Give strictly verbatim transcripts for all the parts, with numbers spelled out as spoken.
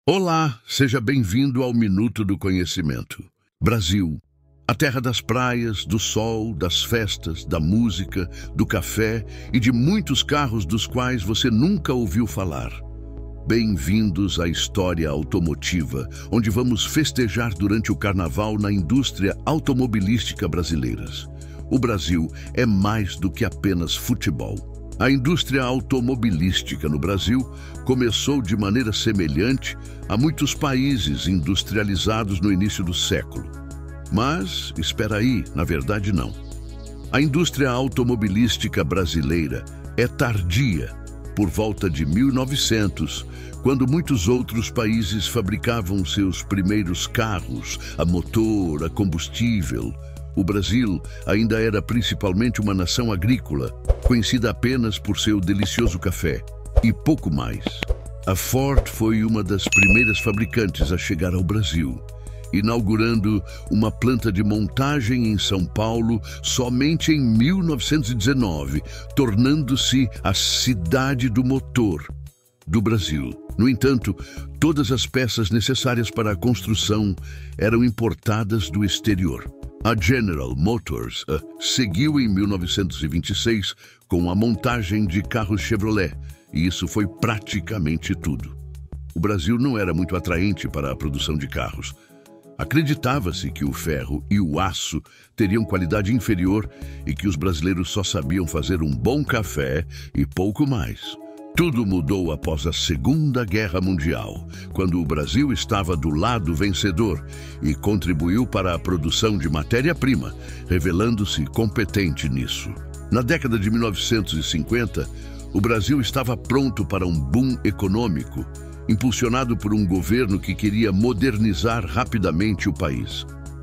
Olá, seja bem-vindo ao Minuto do Conhecimento. Brasil, a terra das praias, do sol, das festas, da música, do café e de muitos carros dos quais você nunca ouviu falar. Bem-vindos à história automotiva, onde vamos festejar durante o carnaval na indústria automobilística brasileira. O Brasil é mais do que apenas futebol. A indústria automobilística no Brasil começou de maneira semelhante a muitos países industrializados no início do século. Mas, espera aí, na verdade não. A indústria automobilística brasileira é tardia, por volta de mil e novecentos, quando muitos outros países fabricavam seus primeiros carros a motor, a combustível. O Brasil ainda era principalmente uma nação agrícola, conhecida apenas por seu delicioso café, e pouco mais. A Ford foi uma das primeiras fabricantes a chegar ao Brasil, inaugurando uma planta de montagem em São Paulo somente em mil novecentos e dezenove, tornando-se a cidade do motor do Brasil. No entanto, todas as peças necessárias para a construção eram importadas do exterior. A General Motors uh, seguiu em mil novecentos e vinte e seis com a montagem de carros Chevrolet, e isso foi praticamente tudo. O Brasil não era muito atraente para a produção de carros. Acreditava-se que o ferro e o aço teriam qualidade inferior e que os brasileiros só sabiam fazer um bom café e pouco mais. Tudo mudou após a Segunda Guerra Mundial, quando o Brasil estava do lado vencedor e contribuiu para a produção de matéria-prima, revelando-se competente nisso. Na década de mil novecentos e cinquenta, o Brasil estava pronto para um boom econômico, impulsionado por um governo que queria modernizar rapidamente o país.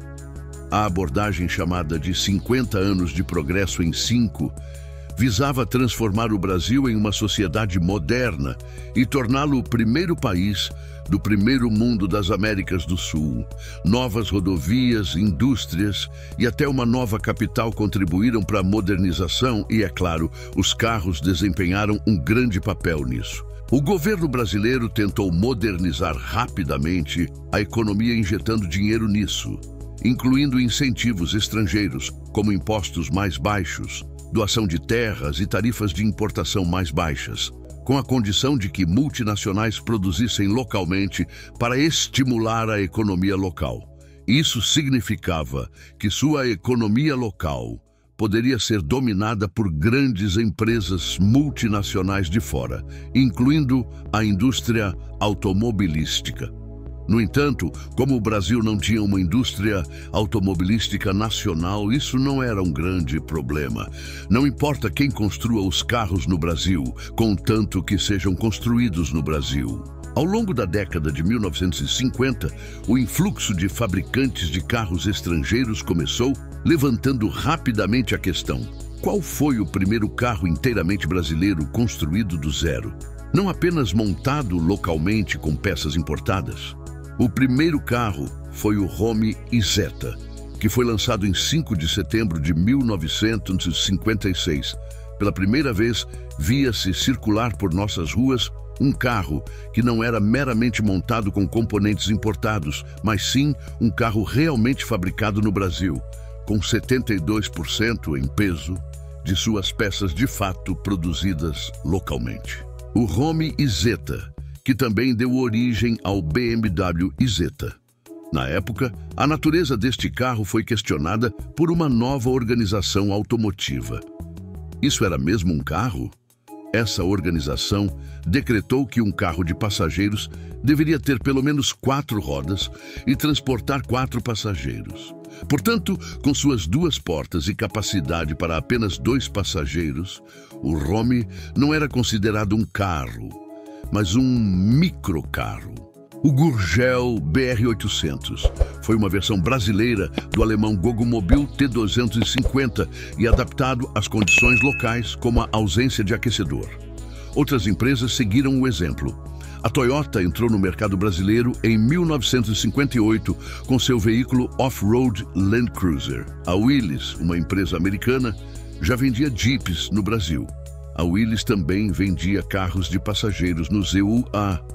A abordagem chamada de cinquenta anos de progresso em cinco visava transformar o Brasil em uma sociedade moderna e torná-lo o primeiro país do primeiro mundo das Américas do Sul. Novas rodovias, indústrias e até uma nova capital contribuíram para a modernização e, é claro, os carros desempenharam um grande papel nisso. O governo brasileiro tentou modernizar rapidamente a economia injetando dinheiro nisso, incluindo incentivos estrangeiros, como impostos mais baixos, doação de terras e tarifas de importação mais baixas, com a condição de que multinacionais produzissem localmente para estimular a economia local. Isso significava que sua economia local poderia ser dominada por grandes empresas multinacionais de fora, incluindo a indústria automobilística. No entanto, como o Brasil não tinha uma indústria automobilística nacional, isso não era um grande problema. Não importa quem construa os carros no Brasil, contanto que sejam construídos no Brasil. Ao longo da década de mil novecentos e cinquenta, o influxo de fabricantes de carros estrangeiros começou, levantando rapidamente a questão: qual foi o primeiro carro inteiramente brasileiro construído do zero? Não apenas montado localmente com peças importadas. O primeiro carro foi o Rome Isetta, que foi lançado em cinco de setembro de mil novecentos e cinquenta e seis. Pela primeira vez, via-se circular por nossas ruas um carro que não era meramente montado com componentes importados, mas sim um carro realmente fabricado no Brasil, com setenta e dois por cento em peso de suas peças de fato produzidas localmente. O Rome Isetta, que também deu origem ao B M W Isetta. Na época, a natureza deste carro foi questionada por uma nova organização automotiva. Isso era mesmo um carro? Essa organização decretou que um carro de passageiros deveria ter pelo menos quatro rodas e transportar quatro passageiros. Portanto, com suas duas portas e capacidade para apenas dois passageiros, o Rome não era considerado um carro, mas um microcarro. O Gurgel B R oitocentos foi uma versão brasileira do alemão Goggomobil T duzentos e cinquenta e adaptado às condições locais, como a ausência de aquecedor. Outras empresas seguiram o exemplo. A Toyota entrou no mercado brasileiro em mil novecentos e cinquenta e oito com seu veículo off-road Land Cruiser. A Willys, uma empresa americana, já vendia Jeeps no Brasil. A Willys também vendia carros de passageiros no Z U A,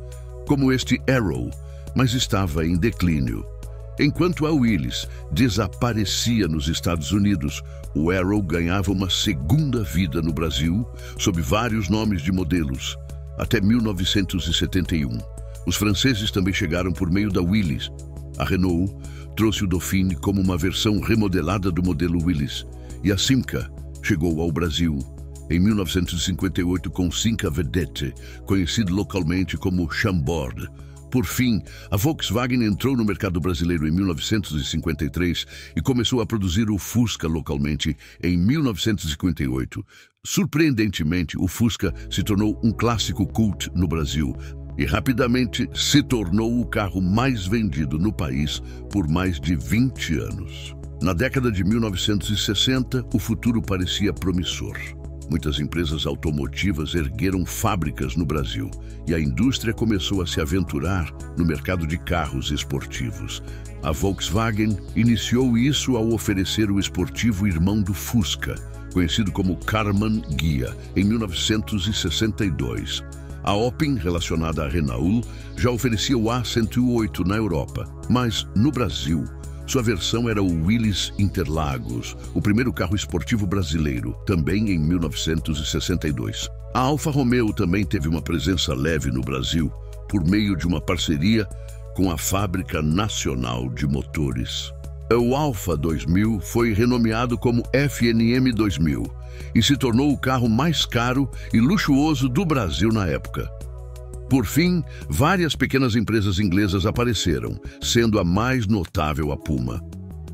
como este Arrow, mas estava em declínio. Enquanto a Willys desaparecia nos Estados Unidos, o Arrow ganhava uma segunda vida no Brasil, sob vários nomes de modelos, até mil novecentos e setenta e um. Os franceses também chegaram por meio da Willys. A Renault trouxe o Dauphine como uma versão remodelada do modelo Willys, e a Simca chegou ao Brasil em mil novecentos e cinquenta e oito com o Simca Vedette, conhecido localmente como Chambord. Por fim, a Volkswagen entrou no mercado brasileiro em mil novecentos e cinquenta e três e começou a produzir o Fusca localmente em mil novecentos e cinquenta e oito. Surpreendentemente, o Fusca se tornou um clássico cult no Brasil e rapidamente se tornou o carro mais vendido no país por mais de vinte anos. Na década de mil novecentos e sessenta, o futuro parecia promissor. Muitas empresas automotivas ergueram fábricas no Brasil e a indústria começou a se aventurar no mercado de carros esportivos. A Volkswagen iniciou isso ao oferecer o esportivo irmão do Fusca, conhecido como Karmann Ghia, em mil novecentos e sessenta e dois. A Opel, relacionada à Renault, já oferecia o A cento e oito na Europa, mas no Brasil, sua versão era o Willys Interlagos, o primeiro carro esportivo brasileiro, também em mil novecentos e sessenta e dois. A Alfa Romeo também teve uma presença leve no Brasil, por meio de uma parceria com a Fábrica Nacional de Motores. O Alfa dois mil foi renomeado como F N M dois mil e se tornou o carro mais caro e luxuoso do Brasil na época. Por fim, várias pequenas empresas inglesas apareceram, sendo a mais notável a Puma.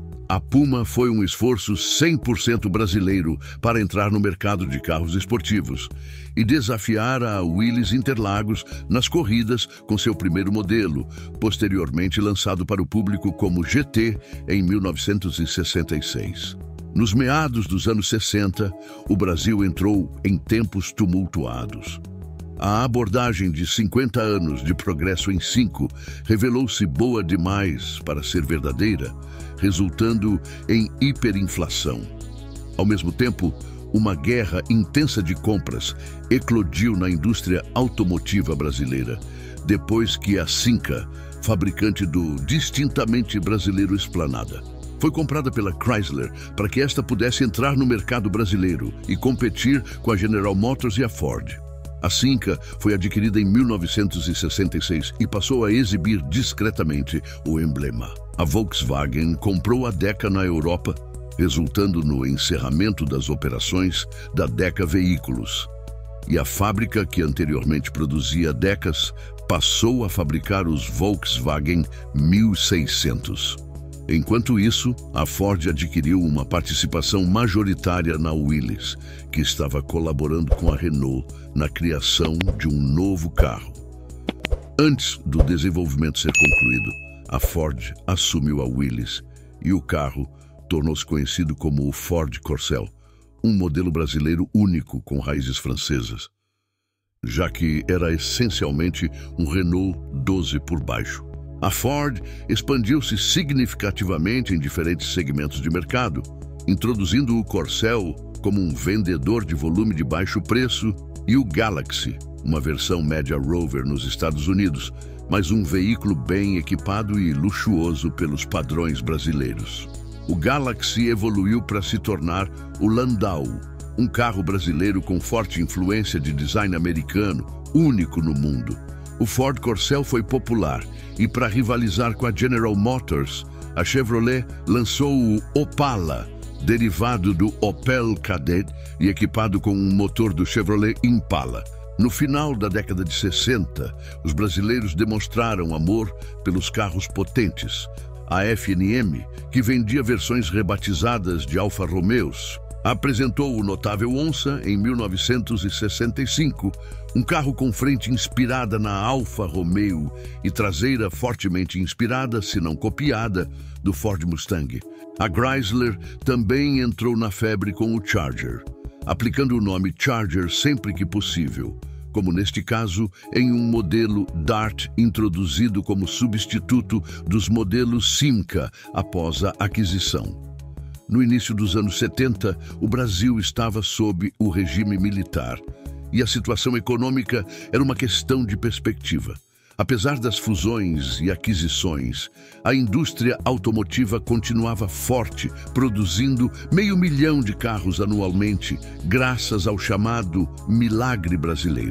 A Puma foi um esforço cem por cento brasileiro para entrar no mercado de carros esportivos e desafiar a Willys Interlagos nas corridas com seu primeiro modelo, posteriormente lançado para o público como G T em mil novecentos e sessenta e seis. Nos meados dos anos sessenta, o Brasil entrou em tempos tumultuados. A abordagem de cinquenta anos de progresso em cinco revelou-se boa demais para ser verdadeira, resultando em hiperinflação. Ao mesmo tempo, uma guerra intensa de compras eclodiu na indústria automotiva brasileira, depois que a Simca, fabricante do distintamente brasileiro Esplanada, foi comprada pela Chrysler para que esta pudesse entrar no mercado brasileiro e competir com a General Motors e a Ford. A Simca foi adquirida em mil novecentos e sessenta e seis e passou a exibir discretamente o emblema. A Volkswagen comprou a Deca na Europa, resultando no encerramento das operações da Deca Veículos. E a fábrica que anteriormente produzia Decas passou a fabricar os Volkswagen mil e seiscentos. Enquanto isso, a Ford adquiriu uma participação majoritária na Willys, que estava colaborando com a Renault na criação de um novo carro. Antes do desenvolvimento ser concluído, a Ford assumiu a Willys e o carro tornou-se conhecido como o Ford Corcel, um modelo brasileiro único com raízes francesas, já que era essencialmente um Renault doze por baixo. A Ford expandiu-se significativamente em diferentes segmentos de mercado, introduzindo o Corcel como um vendedor de volume de baixo preço e o Galaxy, uma versão média Rover nos Estados Unidos, mas um veículo bem equipado e luxuoso pelos padrões brasileiros. O Galaxy evoluiu para se tornar o Landau, um carro brasileiro com forte influência de design americano, único no mundo. O Ford Corcel foi popular e, para rivalizar com a General Motors, a Chevrolet lançou o Opala, derivado do Opel Kadett e equipado com um motor do Chevrolet Impala. No final da década de sessenta, os brasileiros demonstraram amor pelos carros potentes. A F N M, que vendia versões rebatizadas de Alfa Romeos, apresentou o notável Onça em mil novecentos e sessenta e cinco, um carro com frente inspirada na Alfa Romeo e traseira fortemente inspirada, se não copiada, do Ford Mustang. A Chrysler também entrou na febre com o Charger, aplicando o nome Charger sempre que possível, como neste caso em um modelo Dart introduzido como substituto dos modelos Simca após a aquisição. No início dos anos setenta, o Brasil estava sob o regime militar e a situação econômica era uma questão de perspectiva. Apesar das fusões e aquisições, a indústria automotiva continuava forte, produzindo meio milhão de carros anualmente, graças ao chamado milagre brasileiro.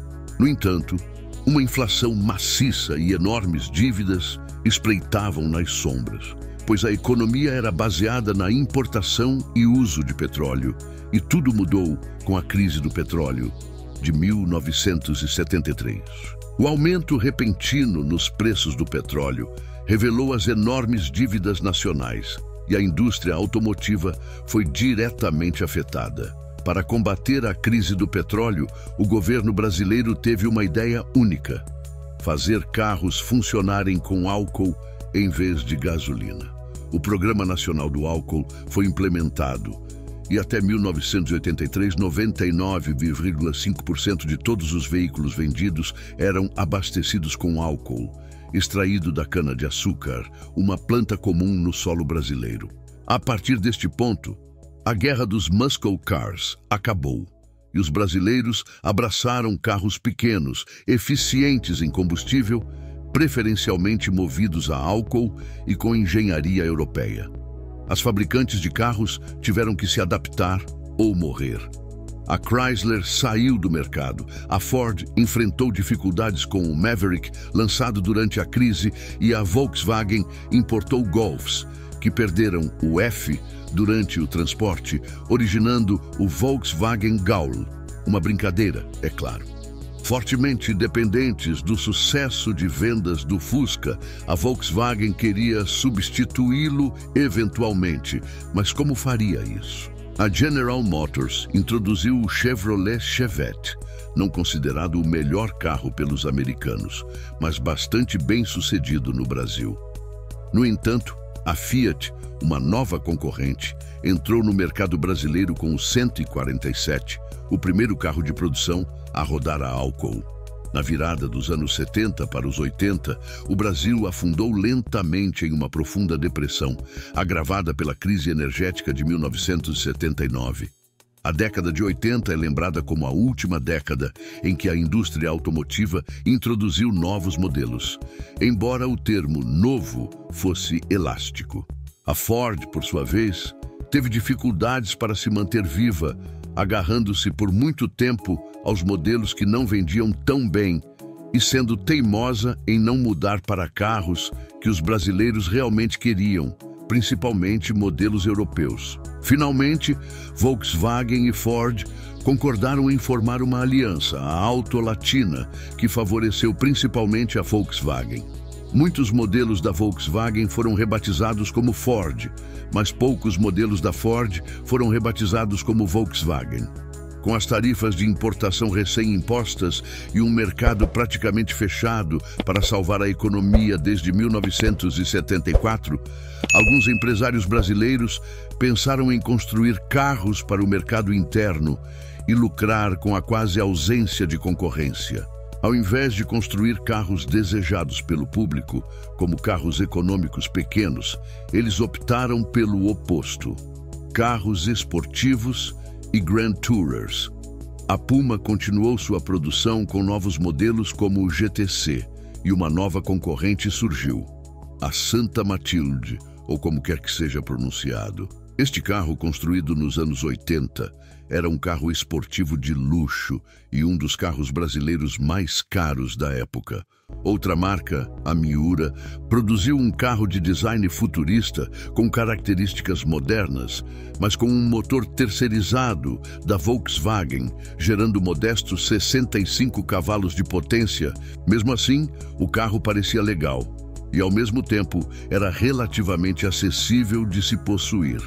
No entanto, uma inflação maciça e enormes dívidas espreitavam nas sombras, pois a economia era baseada na importação e uso de petróleo, e tudo mudou com a crise do petróleo de mil novecentos e setenta e três. O aumento repentino nos preços do petróleo revelou as enormes dívidas nacionais e a indústria automotiva foi diretamente afetada. Para combater a crise do petróleo, o governo brasileiro teve uma ideia única: fazer carros funcionarem com álcool em vez de gasolina. O Programa Nacional do Álcool foi implementado e até mil novecentos e oitenta e três, noventa e nove vírgula cinco por cento de todos os veículos vendidos eram abastecidos com álcool, extraído da cana-de-açúcar, uma planta comum no solo brasileiro. A partir deste ponto, a guerra dos muscle cars acabou e os brasileiros abraçaram carros pequenos, eficientes em combustível, preferencialmente movidos a álcool e com engenharia europeia. As fabricantes de carros tiveram que se adaptar ou morrer. A Chrysler saiu do mercado, a Ford enfrentou dificuldades com o Maverick, lançado durante a crise, e a Volkswagen importou Golfs, que perderam o F durante o transporte, originando o Volkswagen Gaul. Uma brincadeira, é claro. Fortemente dependentes do sucesso de vendas do Fusca, a Volkswagen queria substituí-lo eventualmente, mas como faria isso? A General Motors introduziu o Chevrolet Chevette, não considerado o melhor carro pelos americanos, mas bastante bem sucedido no Brasil. No entanto, a Fiat, uma nova concorrente, entrou no mercado brasileiro com o cento e quarenta e sete, o primeiro carro de produção a rodar a álcool. Na virada dos anos setenta para os oitenta, o Brasil afundou lentamente em uma profunda depressão, agravada pela crise energética de mil novecentos e setenta e nove. A década de oitenta é lembrada como a última década em que a indústria automotiva introduziu novos modelos, embora o termo novo fosse elástico. A Ford, por sua vez, teve dificuldades para se manter viva, agarrando-se por muito tempo aos modelos que não vendiam tão bem e sendo teimosa em não mudar para carros que os brasileiros realmente queriam, principalmente modelos europeus. Finalmente, Volkswagen e Ford concordaram em formar uma aliança, a Auto Latina, que favoreceu principalmente a Volkswagen. Muitos modelos da Volkswagen foram rebatizados como Ford, mas poucos modelos da Ford foram rebatizados como Volkswagen. Com as tarifas de importação recém-impostas e um mercado praticamente fechado para salvar a economia desde mil novecentos e setenta e quatro, alguns empresários brasileiros pensaram em construir carros para o mercado interno e lucrar com a quase ausência de concorrência. Ao invés de construir carros desejados pelo público, como carros econômicos pequenos, eles optaram pelo oposto: carros esportivos e Grand Tourers. A Puma continuou sua produção com novos modelos como o G T C, e uma nova concorrente surgiu, a Santa Matilde, ou como quer que seja pronunciado. Este carro, construído nos anos oitenta, era um carro esportivo de luxo e um dos carros brasileiros mais caros da época. Outra marca, a Miura, produziu um carro de design futurista com características modernas, mas com um motor terceirizado da Volkswagen, gerando modestos sessenta e cinco cavalos de potência. Mesmo assim, o carro parecia legal e, ao mesmo tempo, era relativamente acessível de se possuir.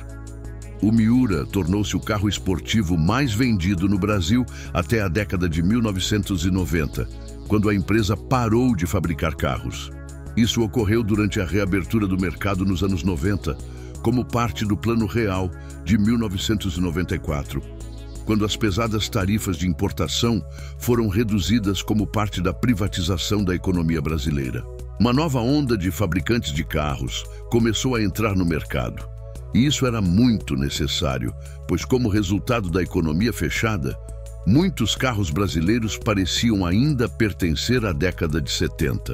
O Miura tornou-se o carro esportivo mais vendido no Brasil até a década de mil novecentos e noventa, quando a empresa parou de fabricar carros. Isso ocorreu durante a reabertura do mercado nos anos noventa, como parte do Plano Real de mil novecentos e noventa e quatro, quando as pesadas tarifas de importação foram reduzidas como parte da privatização da economia brasileira. Uma nova onda de fabricantes de carros começou a entrar no mercado. E isso era muito necessário, pois como resultado da economia fechada, Muitos carros brasileiros pareciam ainda pertencer à década de setenta.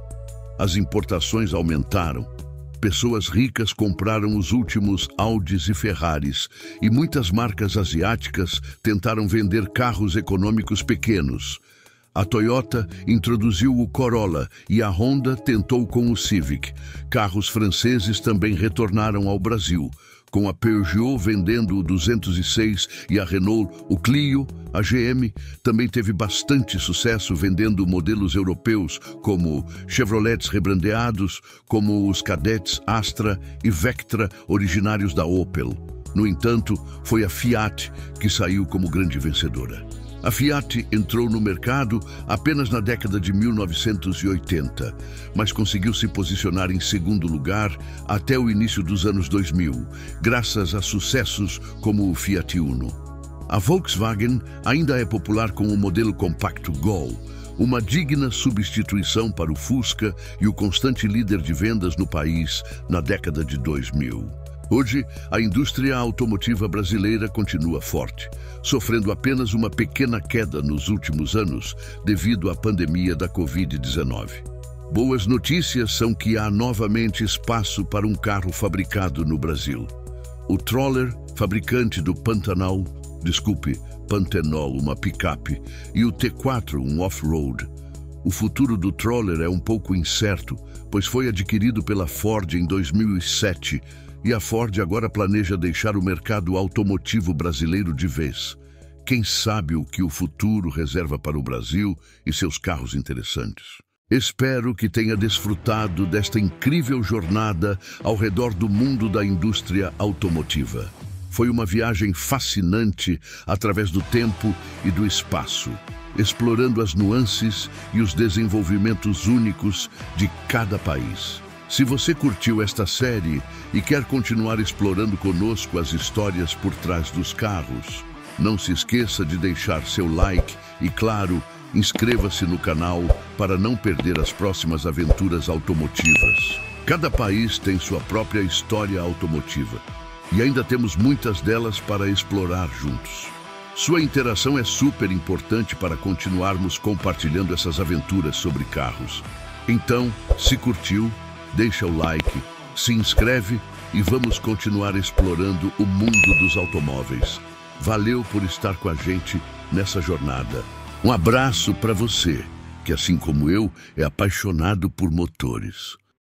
As importações aumentaram. Pessoas ricas compraram os últimos Audis e Ferraris, e muitas marcas asiáticas tentaram vender carros econômicos pequenos. A Toyota introduziu o Corolla e a Honda tentou com o Civic. Carros franceses também retornaram ao Brasil, com a Peugeot vendendo o duzentos e seis e a Renault o Clio. A G M também teve bastante sucesso vendendo modelos europeus como Chevrolets rebrandeados, como os Cadettes Astra e Vectra originários da Opel. No entanto, foi a Fiat que saiu como grande vencedora. A Fiat entrou no mercado apenas na década de mil novecentos e oitenta, mas conseguiu se posicionar em segundo lugar até o início dos anos dois mil, graças a sucessos como o Fiat Uno. A Volkswagen ainda é popular com o modelo compacto Gol, uma digna substituição para o Fusca e o constante líder de vendas no país na década de dois mil. Hoje, a indústria automotiva brasileira continua forte, sofrendo apenas uma pequena queda nos últimos anos devido à pandemia da Covid dezenove. Boas notícias são que há novamente espaço para um carro fabricado no Brasil. O Troller, fabricante do Pantanal, desculpe, Pantenol, uma picape, e o T quatro, um off-road. O futuro do Troller é um pouco incerto, pois foi adquirido pela Ford em dois mil e sete, e a Ford agora planeja deixar o mercado automotivo brasileiro de vez. Quem sabe o que o futuro reserva para o Brasil e seus carros interessantes. Espero que tenha desfrutado desta incrível jornada ao redor do mundo da indústria automotiva. Foi uma viagem fascinante através do tempo e do espaço, explorando as nuances e os desenvolvimentos únicos de cada país. Se você curtiu esta série e quer continuar explorando conosco as histórias por trás dos carros, não se esqueça de deixar seu like e, claro, inscreva-se no canal para não perder as próximas aventuras automotivas. Cada país tem sua própria história automotiva e ainda temos muitas delas para explorar juntos. Sua interação é super importante para continuarmos compartilhando essas aventuras sobre carros. Então, se curtiu, deixa o like, se inscreve e vamos continuar explorando o mundo dos automóveis. Valeu por estar com a gente nessa jornada. Um abraço para você, que assim como eu, é apaixonado por motores.